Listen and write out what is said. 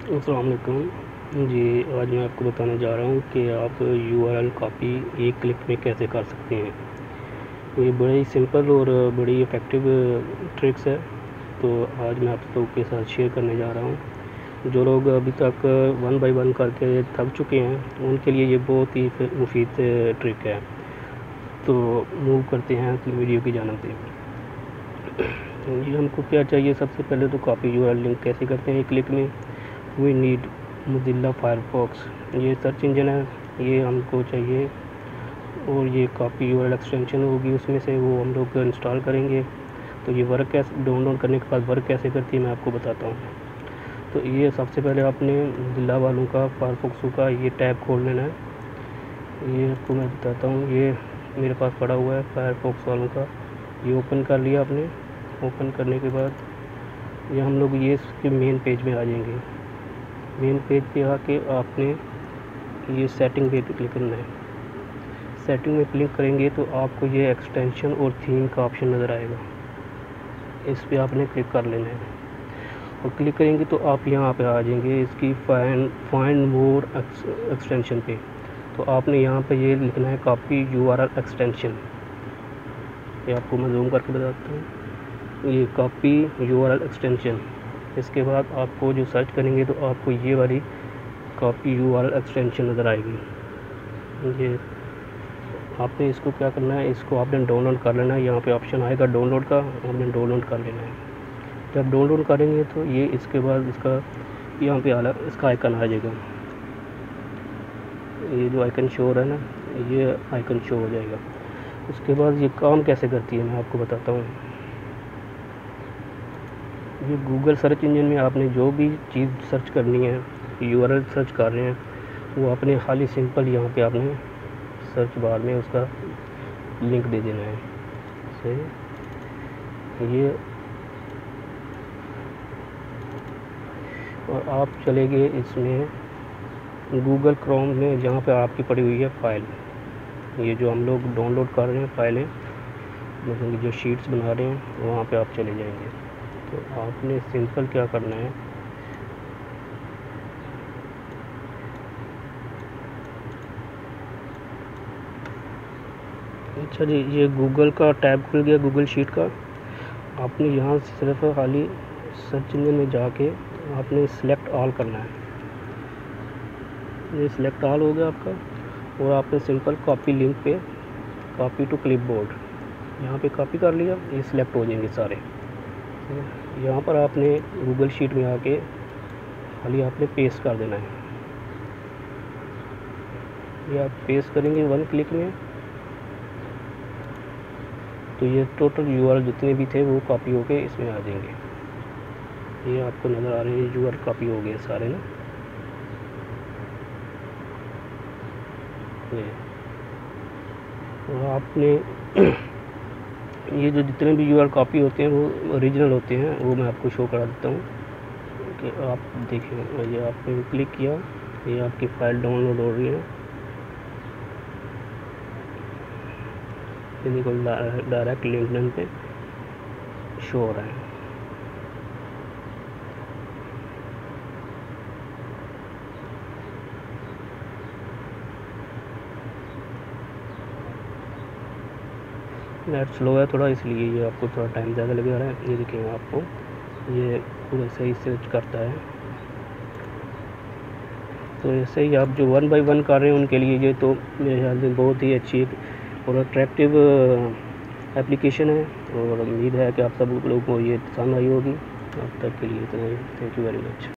अस्सलाम वालेकुम जी। आज मैं आपको बताने जा रहा हूँ कि आप यूआरएल कॉपी एक क्लिक में कैसे कर सकते हैं। ये बड़ी सिंपल और बड़ी इफ़ेक्टिव ट्रिक्स है। तो आज मैं आप लोगों के साथ शेयर करने जा रहा हूँ। जो लोग अभी तक 1 बाय 1 करके थक चुके हैं उनके लिए ये बहुत ही मुफीद ट्रिक है। तो मूव करते हैं अपनी वीडियो की जानिब से। ये हमको क्या चाहिए, सबसे पहले तो कॉपी यूआरएल लिंक कैसे करते हैं एक क्लिक में। वी नीड मोज़िला फायरफॉक्स, ये सर्च इंजन है, ये हमको चाहिए। और ये कॉपी यूआरएल एक्सटेंशन होगी उसमें से, वो हम लोग इंस्टॉल करेंगे। तो ये वर्क कैसे, डाउनलोड करने के बाद वर्क कैसे करती है मैं आपको बताता हूँ। तो ये सबसे पहले आपने मोज़िला वालों का, फायरफॉक्स का ये टैब खोल लेना है। ये आपको मैं बताता हूँ, ये मेरे पास पड़ा हुआ है फायरफॉक्स वालों का। ये ओपन कर लिया आपने। ओपन करने के बाद ये हम लोग ये इसके मेन पेज में आ जाएंगे। मेन पेज पे आके आपने ये सेटिंग पे क्लिक करना है। सेटिंग में क्लिक करेंगे तो आपको ये एक्सटेंशन और थीम का ऑप्शन नज़र आएगा। इस पे आपने क्लिक कर लेना है और क्लिक करेंगे तो आप यहाँ पे आ जाएंगे इसकी फाइंड मोर एक्सटेंशन पे। तो आपने यहाँ पे ये लिखना है कॉपी यूआरएल एक्सटेंशन। ये आपको मैं जूम करके बताता हूँ, ये कॉपी यूआरएल एक्सटेंशन। इसके बाद आपको जो सर्च करेंगे तो आपको ये वाली कॉपी यूआरएल एक्सटेंशन नज़र आएगी। ये आपने इसको क्या करना है, इसको आपने डाउनलोड कर लेना है। यहाँ पे ऑप्शन आएगा डाउनलोड का, आपने डाउनलोड कर लेना है। जब डाउनलोड करेंगे तो ये इसके बाद इसका यहाँ पे आला इसका आइकन आ जाएगा। ये जो आइकन शो हो रहा है ना, ये आइकन शो हो जाएगा। उसके बाद ये काम कैसे करती है मैं आपको बताता हूँ। ये गूगल सर्च इंजन में आपने जो भी चीज़ सर्च करनी है, यूआरएल सर्च कर रहे हैं, वो आपने खाली सिंपल यहाँ पे आपने सर्च बार में उसका लिंक दे देना है। सही, ये और आप चले गए इसमें गूगल क्रोम में, जहाँ पे आपकी पड़ी हुई है फाइल। ये जो हम लोग डाउनलोड कर रहे हैं फाइलें, मतलब जो शीट्स बना रहे हैं, वहाँ पे आप चले जाएंगे। तो आपने सिंपल क्या करना है, अच्छा जी, ये गूगल का टैब खुल गया, गूगल शीट का। आपने यहाँ से सिर्फ खाली सर्च इंजन में जाके आपने सिलेक्ट ऑल करना है। ये सिलेक्ट ऑल हो गया आपका। और आपने सिंपल कॉपी लिंक पे, कॉपी टू क्लिपबोर्ड, यहाँ पे कॉपी कर लिया, ये सिलेक्ट हो जाएंगे सारे। यहाँ पर आपने गूगल शीट में आके खाली आपने पेस्ट कर देना है। ये आप पेस्ट करेंगे 1 क्लिक में, तो ये टोटल यूआरएल जितने भी थे वो कॉपी होके इसमें आ जाएंगे। ये आपको नज़र आ रहे हैं, यूआरएल कॉपी हो गए सारे ना। ये और आपने ये जो जितने भी यूआरएल कॉपी होते हैं वो ओरिजिनल होते हैं, वो मैं आपको शो करा देता हूँ कि आप देखिए। ये आपने क्लिक किया, ये आपकी फ़ाइल डाउनलोड हो रही है। ये देखो डायरेक्ट लिंक्डइन पे शो हो रहा है। नेट स्लो है थोड़ा, इसलिए ये आपको थोड़ा टाइम ज़्यादा लग रहा है। ये देखिए आपको ये पूरा सही सर्च करता है। तो ऐसे ही आप जो 1 बाय 1 कर रहे हैं उनके लिए ये तो मेरे ख्याल से बहुत ही अच्छी और अट्रैक्टिव एप्लीकेशन है। और उम्मीद है कि आप सब लोगों को ये पसंद आई होगी। अब तक के लिए इतना ही। Thank you very much.